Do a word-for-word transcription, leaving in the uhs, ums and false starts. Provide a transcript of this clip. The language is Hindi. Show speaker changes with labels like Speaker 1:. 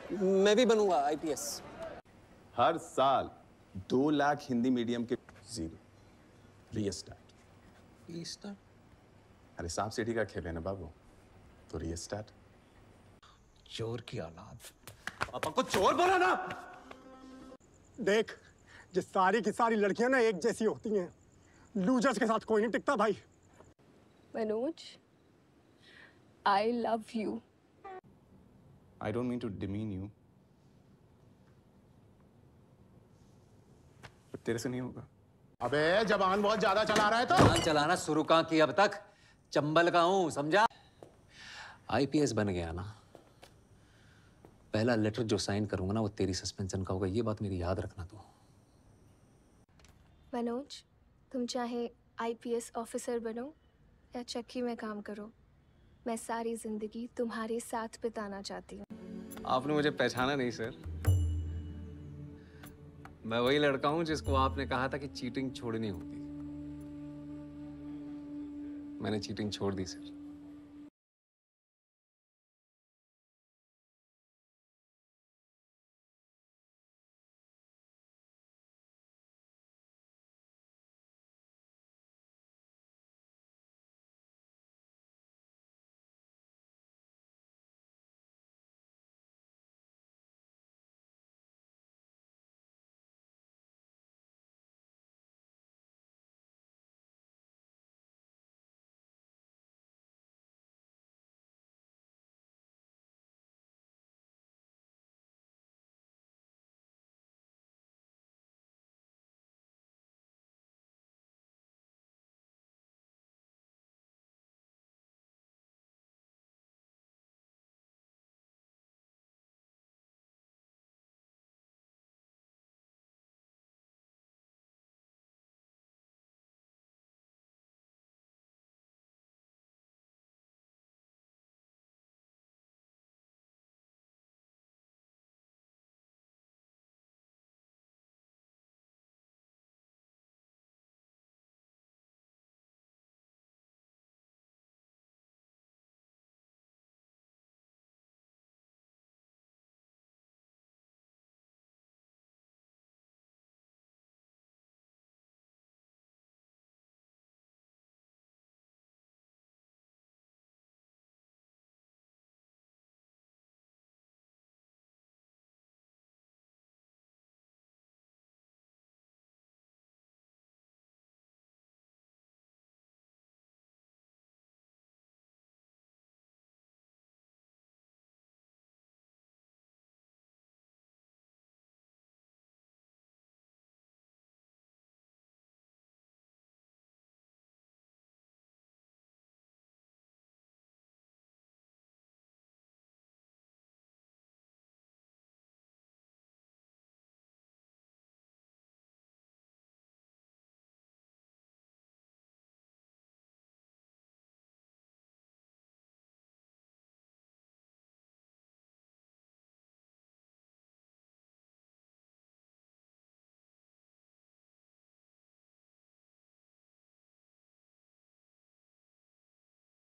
Speaker 1: मैं भी बनूंगा आईपीएस।
Speaker 2: हर साल दो लाख हिंदी मीडियम के जीरो रीस्टार्ट।
Speaker 1: रीस्टार्ट?
Speaker 2: अरे सांप सीढ़ी का खेल है ना बाबू, तो रीस्टार्ट।
Speaker 1: चोर की औलाद, पापा को चोर बोला ना।
Speaker 3: देख, ये सारी की सारी लड़कियां ना एक जैसी होती हैं, लूजर्स के साथ कोई नहीं टिकता भाई।
Speaker 4: Manoj, I love you.
Speaker 2: I don't mean to demean you. पर तेरे से नहीं होगा।
Speaker 5: अबे जबान बहुत ज्यादा चला रहा है तो।
Speaker 1: जबान चलाना शुरू कहाँ की अब तक? चंबल का हूँ, समझा? आईपीएस बन गया ना, पहला लेटर जो साइन करूंगा ना वो तेरी सस्पेंशन का होगा, ये बात मेरी याद रखना तू।
Speaker 4: मनोज, तुम चाहे आईपीएस ऑफिसर बनो या चक्की में काम करो, मैं सारी जिंदगी तुम्हारे साथ बिताना चाहती हूँ।
Speaker 1: आपने मुझे पहचाना नहीं सर। मैं वही लड़का हूं जिसको आपने कहा था कि चीटिंग छोड़नी होगी। मैंने चीटिंग छोड़ दी सर।